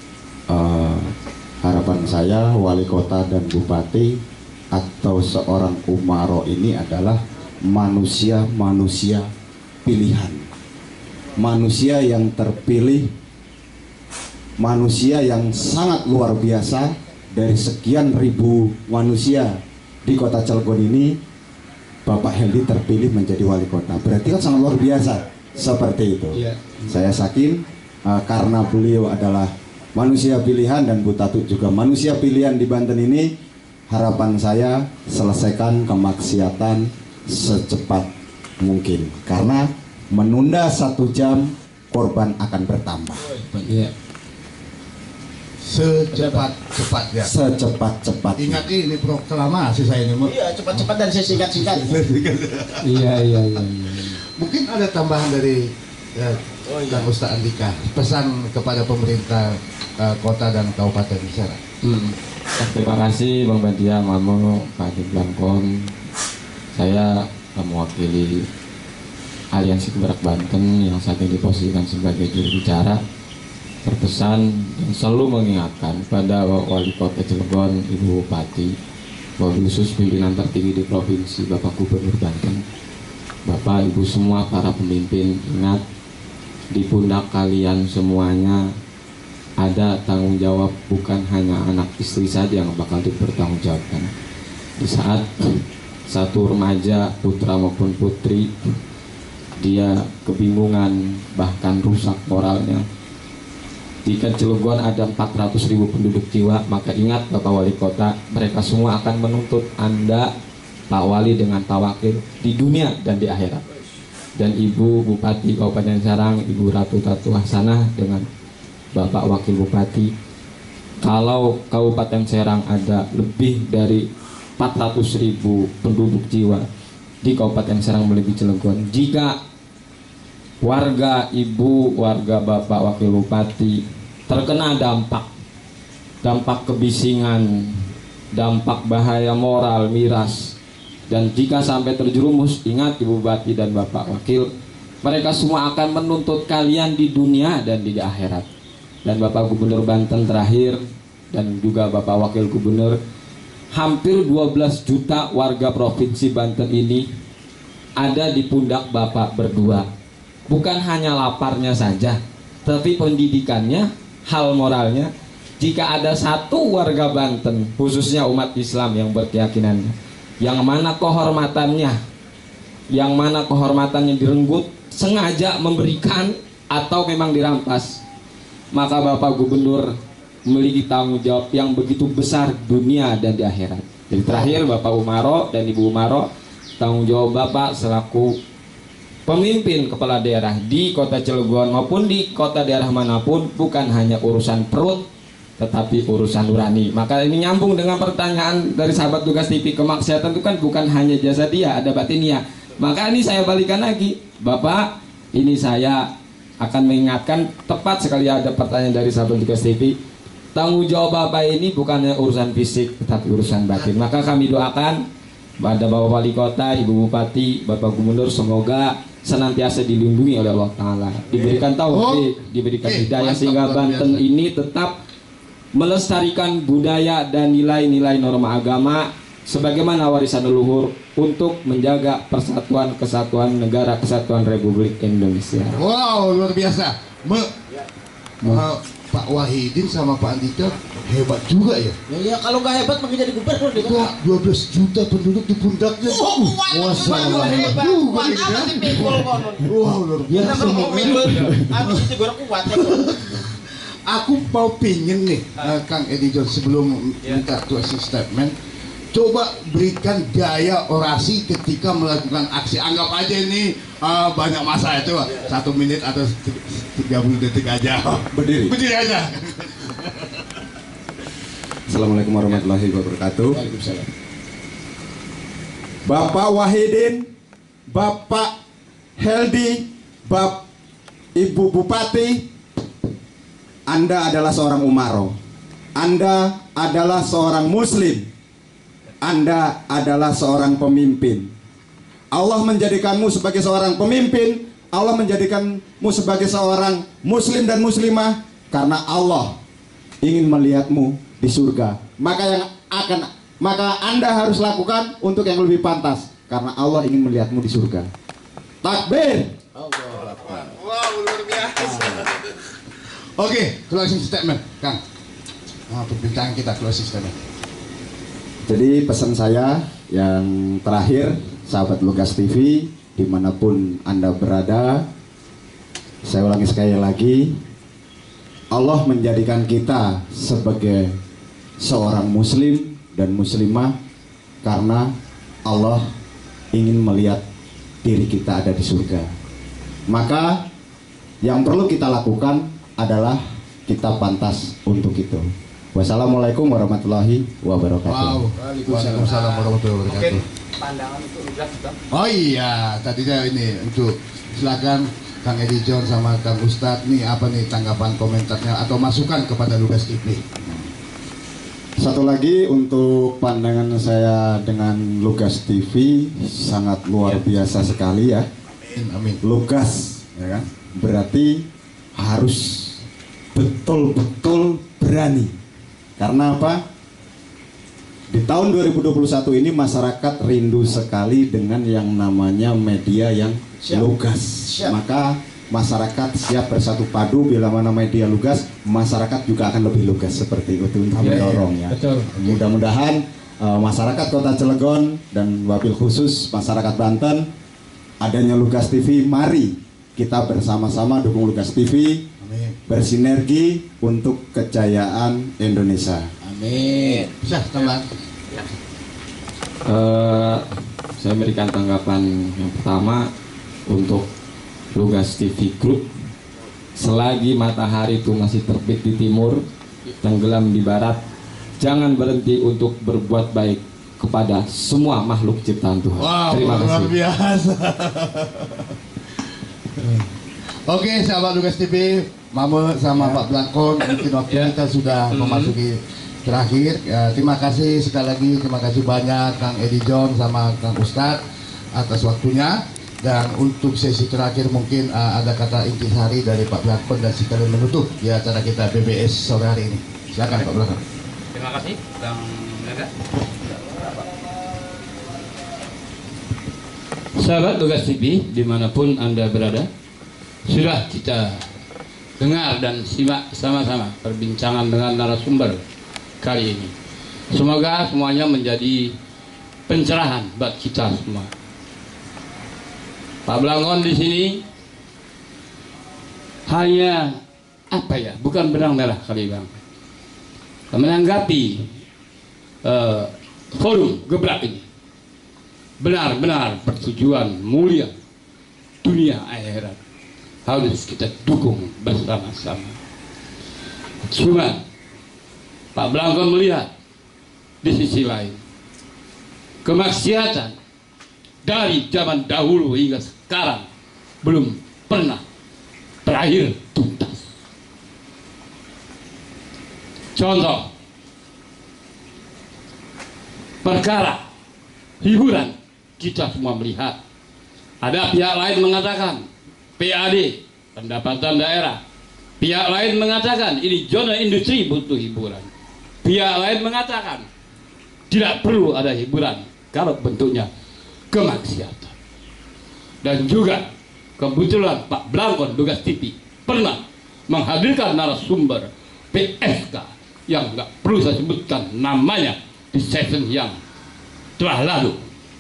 harapan saya wali kota dan bupati atau seorang umaro ini adalah manusia pilihan, manusia yang terpilih, manusia yang sangat luar biasa. Dari sekian ribu manusia di Kota Cilegon ini, Bapak Heldi terpilih menjadi wali kota, berarti kan sangat luar biasa. Seperti itu. Saya yakin karena beliau adalah manusia pilihan dan Bu Tatu juga manusia pilihan di Banten ini, harapan saya selesaikan kemaksiatan secepat mungkin, karena menunda 1 jam korban akan bertambah. Secepat-cepatnya. Secepat-cepat. Ingat ini proklamasi saya ini, Mas. Iya, cepat-cepat dan saya singkat-singkat. Iya. Mungkin ada tambahan dari Kang Ustaz Andika, pesan kepada pemerintah kota dan kabupaten Serang. Terima kasih Bang Badia, Mamo, Pak Diblangkon. Saya mewakili Aliansi Gebrak Banten yang saat ini diposisikan sebagai juru bicara, berpesan dan selalu mengingatkan pada Wali Kota Cilegon, Ibu Bupati, wabil khusus pimpinan tertinggi di provinsi, Bapak Gubernur Banten, Bapak Ibu semua para pemimpin, ingat di pundak kalian semuanya ada tanggung jawab, bukan hanya anak istri saja yang bakal dipertanggungjawabkan. Di saat satu remaja, putra maupun putri, dia kebingungan bahkan rusak moralnya. Jika Cilegon ada 400.000 penduduk jiwa, maka ingat Bapak Wali Kota, mereka semua akan menuntut Anda, Pak Wali, dengan Pak Wakil di dunia dan di akhirat. Dan Ibu Bupati Kabupaten Serang, Ibu Ratu Tatu Hasanah dengan Bapak Wakil Bupati, kalau Kabupaten Serang ada lebih dari 400.000 penduduk jiwa di Kabupaten Serang melebihi Cilegon, jika warga Ibu, warga Bapak Wakil Bupati terkena dampak kebisingan, dampak bahaya moral, miras, dan jika sampai terjerumus, ingat Ibu Bupati dan Bapak Wakil, mereka semua akan menuntut kalian di dunia dan di akhirat. dan Bapak Gubernur Banten terakhir, dan juga Bapak Wakil Gubernur, hampir 12 juta warga Provinsi Banten ini ada di pundak Bapak berdua. Bukan hanya laparnya saja, tapi pendidikannya, hal moralnya. Jika ada satu warga Banten, khususnya umat Islam yang berkeyakinan, yang mana kehormatannya direnggut, sengaja memberikan atau memang dirampas, maka Bapak Gubernur memiliki tanggung jawab yang begitu besar dunia dan di akhirat. Jadi terakhir Bapak Umaro dan Ibu Umaro, tanggung jawab Bapak selaku pemimpin kepala daerah di Kota Cilegon maupun di kota daerah manapun bukan hanya urusan perut, tetapi urusan nurani. Maka ini nyambung dengan pertanyaan dari sahabat Tugas TV, kemaksiatan itu kan bukan hanya jasa dia, ada batinnya. Maka ini saya balikan lagi, Bapak, ini saya akan mengingatkan, tepat sekali ada pertanyaan dari sahabat Tugas TV. Tanggung jawab Bapak ini bukannya urusan fisik, tetapi urusan batin. Maka kami doakan pada Bapak Wali Kota, Ibu Bupati, Bapak Gubernur, semoga senantiasa dilindungi oleh Allah Ta'ala, diberikan taufik, diberikan hidayah, sehingga Banten ini tetap melestarikan budaya dan nilai-nilai norma agama sebagaimana warisan leluhur untuk menjaga persatuan kesatuan negara kesatuan Republik Indonesia. Wow, luar biasa. Pak Wahidin sama Pak Andika hebat juga ya. Ya kalau nggak hebat makin jadi gubernur deh. Wah, 12 juta penduduk di pundaknya. Masalah hebat. Kuat apa sih pikul konon? Wah, luar biasa. Aku sih gue kuat. Aku mau pingin nih, Kang Edi John, sebelum minta closing statement, coba berikan gaya orasi ketika melakukan aksi. Anggap aja ini banyak masa itu, 1 menit atau 30 detik aja. Berdiri. Berdiri aja. Assalamualaikum warahmatullahi wabarakatuh. Waalaikumsalam. Bapak Wahidin, Bapak Heldi, Ibu Bupati, Anda adalah seorang Umaro. Anda adalah seorang Muslim. Anda adalah seorang pemimpin. Allah menjadikanmu sebagai seorang pemimpin. Allah menjadikanmu sebagai seorang Muslim dan Muslimah karena Allah ingin melihatmu di surga. Maka Anda harus lakukan untuk yang lebih pantas karena Allah ingin melihatmu di surga. Takbir. Wow, luar biasa. Oke, closing statement, Kang. Perbincangan kita closing statement. Jadi pesan saya yang terakhir, sahabat Lugas TV, dimanapun Anda berada, saya ulangi sekali lagi, Allah menjadikan kita sebagai seorang Muslim dan Muslimah karena Allah ingin melihat diri kita ada di surga. Maka yang perlu kita lakukan adalah kita pantas untuk itu. Wassalamualaikum warahmatullahi wabarakatuh. Wow, waalaikumsalam warahmatullahi wabarakatuh. Pandangan itu udah juga. Oh iya, tadinya ini untuk silakan Kang Edi John sama Kang Ustadz nih, apa nih tanggapan komentarnya atau masukan kepada Lugas TV. Satu lagi untuk pandangan saya dengan Lugas TV sangat luar biasa sekali ya. Amin. Lugas, ya kan? Berarti harus betul-betul berani. Karena apa? Di tahun 2021 ini masyarakat rindu sekali dengan yang namanya media yang lugas. Maka masyarakat siap bersatu padu bila mana media lugas, masyarakat juga akan lebih lugas seperti itu untuk mendorong ya. Mudah-mudahan masyarakat Kota Cilegon dan wabil khusus masyarakat Banten adanya Lugas TV, mari kita bersama-sama dukung Lugas TV. Amin. Bersinergi untuk kejayaan Indonesia. Amin. Bisa, teman. Saya berikan tanggapan yang pertama untuk Lugas TV Group. Selagi matahari itu masih terbit di timur, tenggelam di barat, jangan berhenti untuk berbuat baik kepada semua makhluk ciptaan Tuhan. Wow, Terima kasih. luar biasa. Oke, sahabat Lugas TV, Mama sama Pak Blakon, mungkin waktu kita sudah memasuki terakhir. Ya, terima kasih sekali lagi, terima kasih banyak Kang Edi John sama Kang Ustadz atas waktunya. Dan untuk sesi terakhir mungkin ada kata intisari dari Pak Blakon dan sekalian menutup di acara kita BBS sore hari ini. Silakan Pak Blakon. Terima kasih Bang Naga. Sahabat Tugas TV dimanapun Anda berada, sudah kita dengar dan simak sama-sama perbincangan dengan narasumber kali ini. Semoga semuanya menjadi pencerahan buat kita semua. Pak Blakon di sini hanya apa ya, bukan benang merah kali Bang, menanggapi forum gebrak ini benar-benar bertujuan mulia dunia akhirat harus kita dukung bersama-sama. Cuma Pak Blakon melihat di sisi lain kemaksiatan dari zaman dahulu hingga sekarang belum pernah berakhir tuntas. Contoh perkara hiburan, kita semua melihat ada pihak lain mengatakan PAD, pendapatan daerah, pihak lain mengatakan ini zona industri butuh hiburan, pihak lain mengatakan tidak perlu ada hiburan kalau bentuknya kemaksiatan. Dan juga kebetulan Pak Blakon Tugas TV pernah menghadirkan narasumber PSK yang nggak perlu saya sebutkan namanya di session yang telah lalu.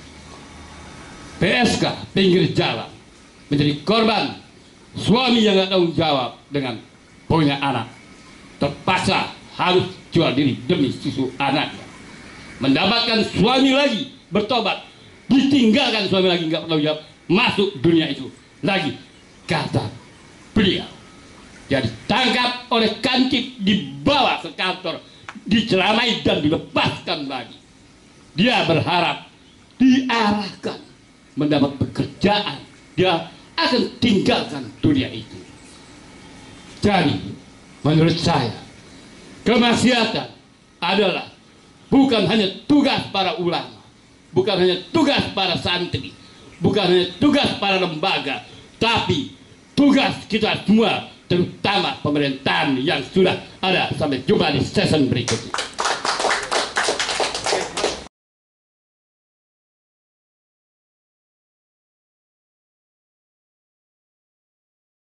PSK pinggir jalan menjadi korban suami yang nggak tanggung jawab dengan punya anak, terpaksa harus jual diri demi susu anaknya, mendapatkan suami lagi bertobat, ditinggalkan suami lagi nggak bertanggung jawab, masuk dunia itu lagi, kata beliau. Jadi ditangkap oleh Kantip, dibawa ke kantor, diceramai dan dilepaskan lagi. Dia berharap diarahkan mendapat pekerjaan, dia akan tinggalkan dunia itu. Jadi menurut saya kemaksiatan adalah bukan hanya tugas para ulama, bukan hanya tugas para santri, bukan hanya tugas para lembaga, tapi tugas kita semua, terutama pemerintahan yang sudah ada. Sampai jumpa di season berikutnya.